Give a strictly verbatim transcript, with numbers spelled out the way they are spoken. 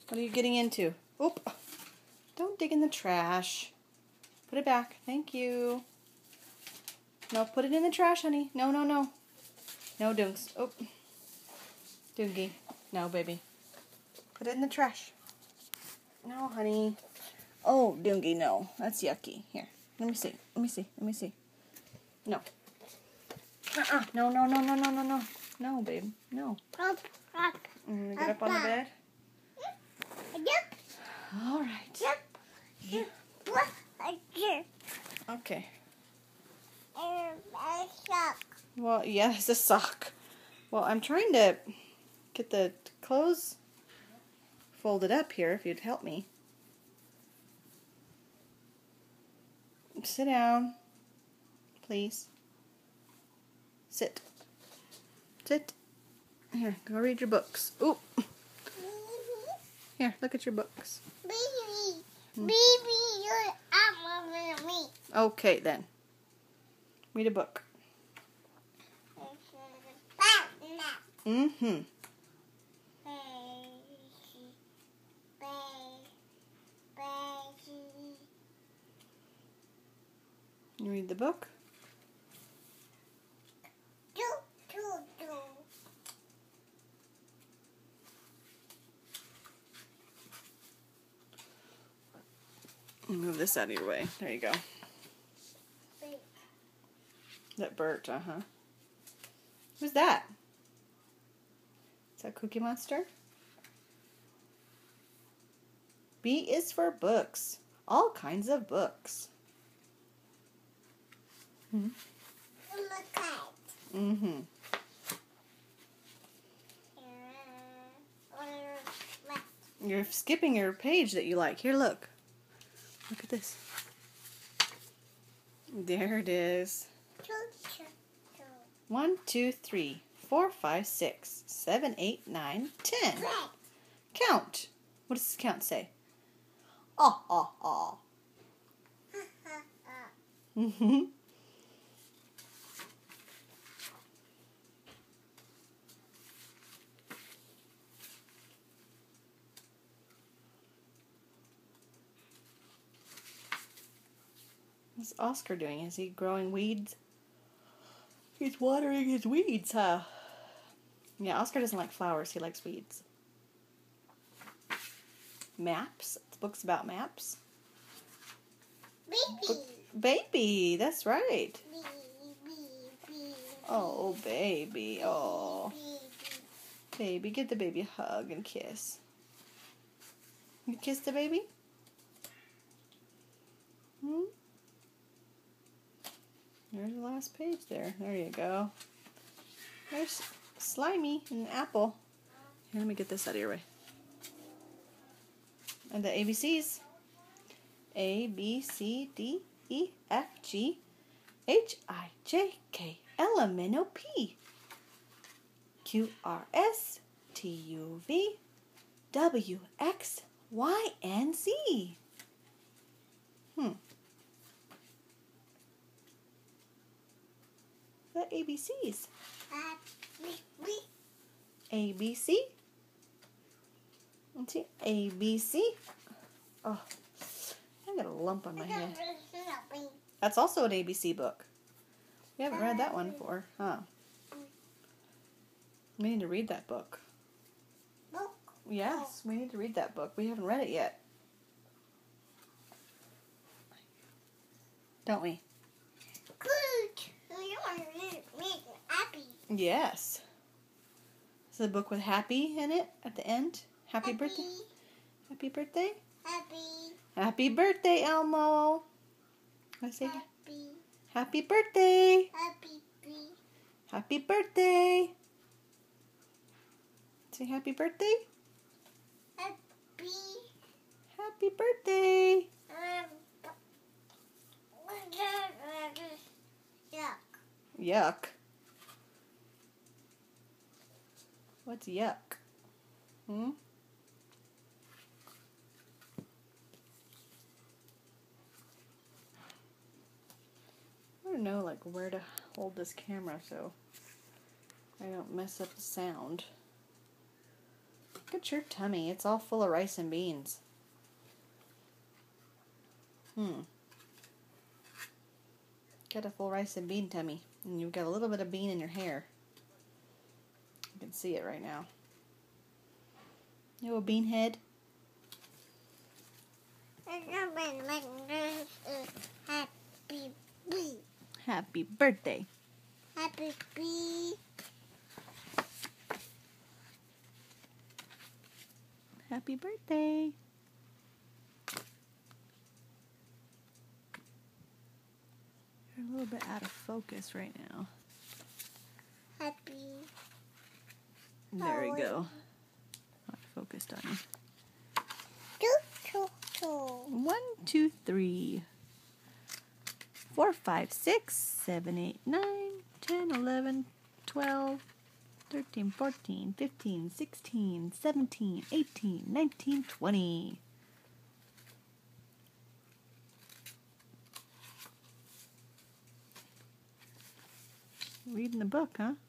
What are you getting into? Oop! Don't dig in the trash. Put it back. Thank you. No, put it in the trash, honey. No, no, no. No, Dunks. Oop. Dungy. No, baby. Put it in the trash. No, honey. Oh, Dungy, no. That's yucky. Here. Let me see. Let me see. Let me see. No. Uh-uh. No, no, no, no, no, no, no. No, babe. No. Mm, get up on the bed? Yep. All right. Yep. Yep. Okay. A sock. Well, yeah, it's a sock. Well, I'm trying to get the clothes folded up here, if you'd help me. Sit down, please. Sit. Sit. Here, go read your books. Oop. Here, look at your books. Baby, baby, you're up me. Okay, then. Read a book. Mm-hmm. You read the book? Do, do, do. Move this out of your way. There you go. Big. That Bert, uh-huh. Who's that? Is that Cookie Monster? B is for books. All kinds of books. Mm-hmm. Look at. Mm-hmm. You're skipping your page that you like. Here, look. Look at this. There it is. Two, two, two. One, two, three, four, five, six, seven, eight, nine, ten. Red. Count. What does this count say? Ah, ah, ah. Mm-hmm. What's Oscar doing? Is he growing weeds? He's watering his weeds, huh? Yeah, Oscar doesn't like flowers. He likes weeds. Maps. It's books about maps. Baby. Book- baby, that's right. Baby, baby. Oh, baby. Oh, Baby. baby. Give the baby a hug and kiss. You kiss the baby? Hmm? There's the last page there. There you go. There's Slimy and an apple. Here, let me get this out of your way. And the A B Cs. A, B, C, D, E, F, G, H, I, J, K, L, M, N, O, P, Q, R, S, T, U, V, W, X, Y, and Z. Hmm. The A B Cs. A, B, C. Let's see. A, B, C. Oh, I got a lump on my head. That's also an A B C book. We haven't read that one before, huh? We need to read that book. Book? Yes, we need to read that book. We haven't read it yet. Don't we? Good. You want to make me happy. Yes. Is it a book with happy in it at the end? Happy, Happy. birthday. Happy birthday. Happy. Happy birthday, Elmo. I say Happy. happy birthday. Happy. Happy birthday. Say happy birthday. Happy. Happy birthday. Yuck. Yuck. What's yuck? Hmm? I don't know, like, where to hold this camera so I don't mess up the sound. Look at your tummy. It's all full of rice and beans. Hmm. Got a full rice and bean tummy. And you've got a little bit of bean in your hair. You can see it right now. You have a bean head? Happy bee. Happy birthday. Happy bee. Happy birthday. You're a little bit out of focus right now. Happy. There we Oh, go. Not focused on you. Two, two, two. One, two, three, four, five, six, seven, eight, nine, ten, eleven, twelve, thirteen, fourteen, fifteen, sixteen, seventeen, eighteen, nineteen, twenty. Reading the book, huh?